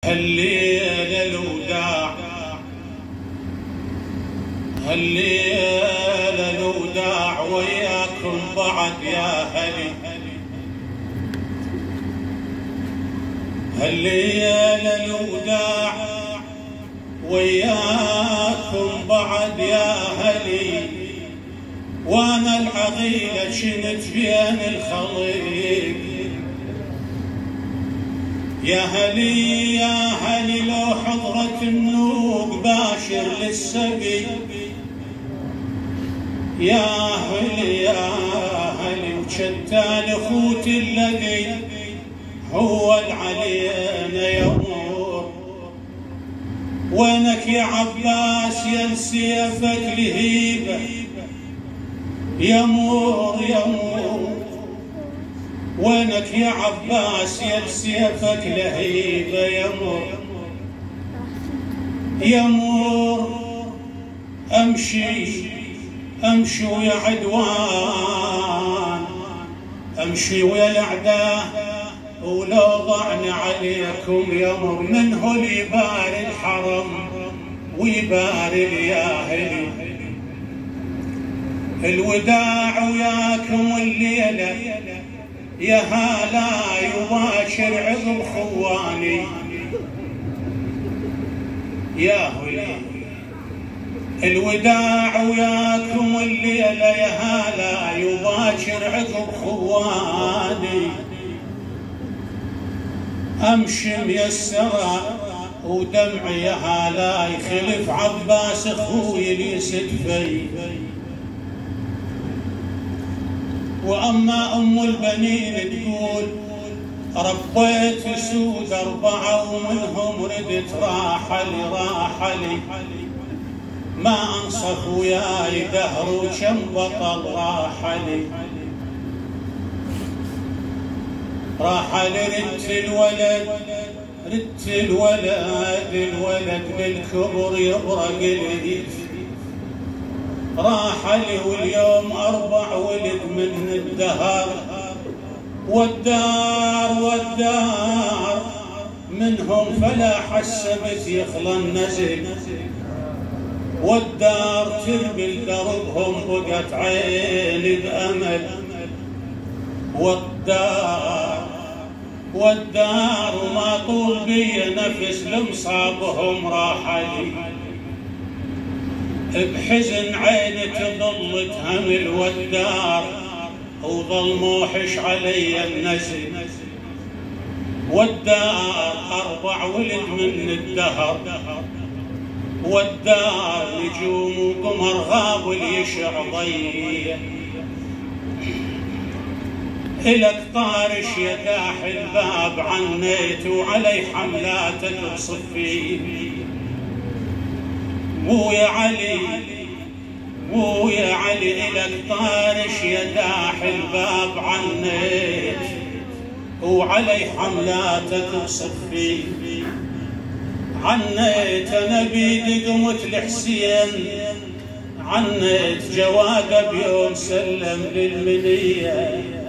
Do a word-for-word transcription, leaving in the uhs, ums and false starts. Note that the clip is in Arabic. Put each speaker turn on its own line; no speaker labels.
هالليلة الوداع هالليلة الوداع وياكم بعد يا هلي، هالليلة الوداع وياكم بعد يا هلي، وانا العقيلة كنت بين الخليق. يا هلي يا هلي لو حضرت النوق باشر للسقي، يا هلي يا هلي وشتان اخوتي الذي هو العلينا يمور. وينك يا عباس يا سيفك لهيبه يمور يمور، وينك يا عباس يا سيفك لهيبه يمور يمور. امشي امشي ويا عدوان، امشي ويا الاعداء ولو ضعنا عليكم يمر. منه اللي يباري الحرم ويباري الياهلي، الوداع وياكم الليله يا هلا يباشر عقب خواني. يا هلي الوداع وياكم الليله يا هلا يباشر عقب خواني. امشي ميسره ودمعي يا هلا يخلف عباس اخوي اللي سدفي. واما ام البنين تقول ربيت سود اربعه ومنهم ردت راحلي راحلي، ما انصف وياي دهر وكم بطل راحلي راحلي. ردت الولد ردت الولد الولد بالكبر يبرق الهيف راحلي، واليوم اربع ولد من الدهر. والدار والدار منهم فلا حسبت يخلى النزل، والدار تربي دربهم بقت عين بأمل. والدار والدار ما طول بي نفس لمصابهم راحلي، بحزن عيني تظل تهمل. والدار وظل موحش علي النزل، والدار اربع ولد من الدهر. والدار نجوم وقمر غاب واليشع ضيع. إلك طارش يا داح الباب عنيت وعلي حملاتك بصفي. ويا علي ويا علي إلك طارش يا داح الباب عنيت وعلي حملاتك بصفي. عنيت انا بيدي قمت لحسين، عنيت جواده بيوم سلم للمنيه.